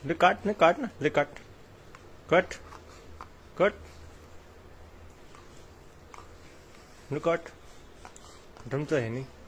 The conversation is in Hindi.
ले काट ना ले काट कट कट ले काट ढंग तो है नहीं।